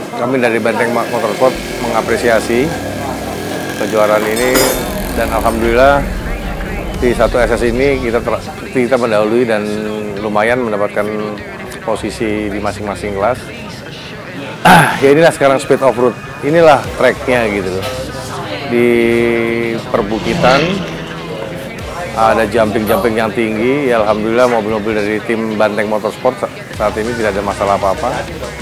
kami dari Banteng Motorsport mengapresiasi kejuaraan ini dan alhamdulillah di satu SS ini kita mendahului dan lumayan mendapatkan posisi di masing-masing kelas. Ya inilah sekarang speed off road, inilah tracknya gitu loh. Di perbukitan ada jumping yang tinggi, ya alhamdulillah mobil-mobil dari tim Banteng Motorsport saat ini tidak ada masalah apa-apa.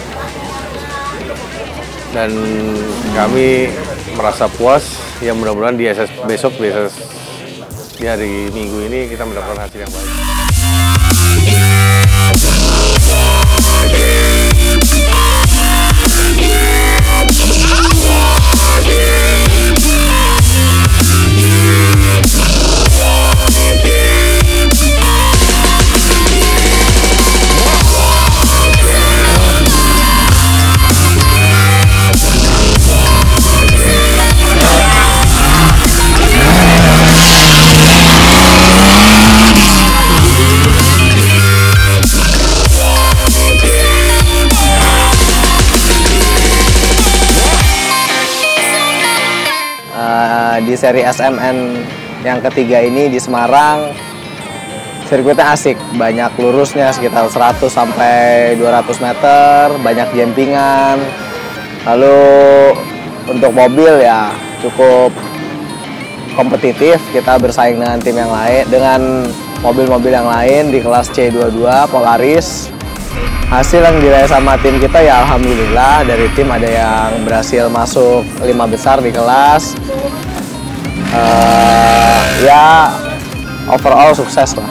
Dan kami merasa puas, ya mudah-mudahan di SS besok, di hari Minggu ini kita mendapatkan hasil yang baik. Di seri SMN yang ketiga ini di Semarang, sirkuitnya asik, banyak lurusnya sekitar 100 sampai 200 meter, banyak jempingan. Lalu untuk mobil ya cukup kompetitif, kita bersaing dengan tim yang lain, dengan mobil-mobil yang lain di kelas C22 Polaris. Hasil yang diraih sama tim kita ya alhamdulillah, dari tim ada yang berhasil masuk 5 besar di kelas. Ya overall sukses lah.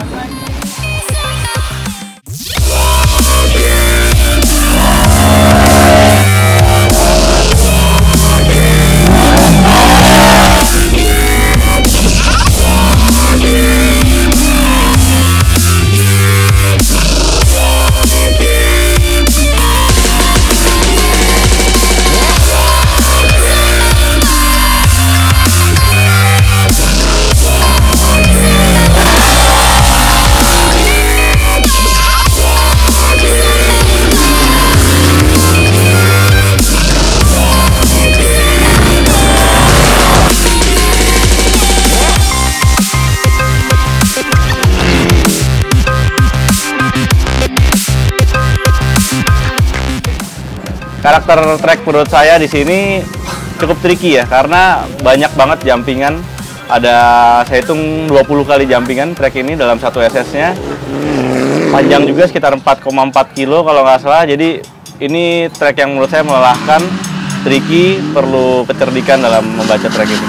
Karakter track menurut saya di sini cukup tricky ya, karena banyak banget jumpingan. Saya hitung 20 kali jumpingan track ini dalam satu SS-nya. Panjang juga sekitar 4,4 kilo kalau nggak salah. Jadi ini track yang menurut saya melelahkan, tricky, perlu kecerdikan dalam membaca track ini.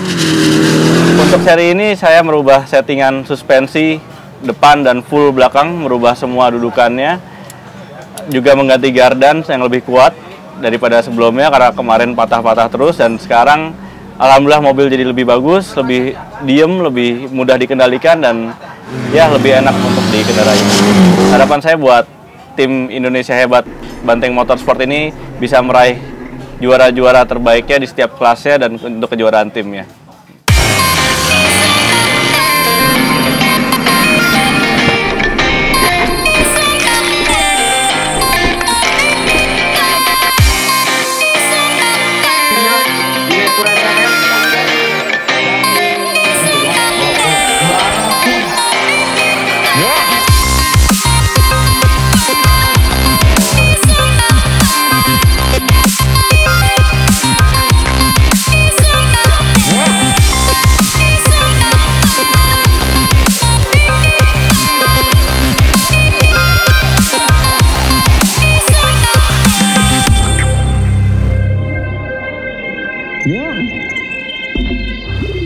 Untuk seri ini saya merubah settingan suspensi depan dan full belakang, merubah semua dudukannya. Juga mengganti gardan yang lebih kuat daripada sebelumnya karena kemarin patah-patah terus, dan sekarang alhamdulillah mobil jadi lebih bagus, lebih diem, lebih mudah dikendalikan, dan ya lebih enak untuk dikendarai. Harapan saya buat tim Indonesia Hebat Banteng Motorsport ini bisa meraih juara-juara terbaiknya di setiap kelasnya dan untuk kejuaraan timnya. Yeah.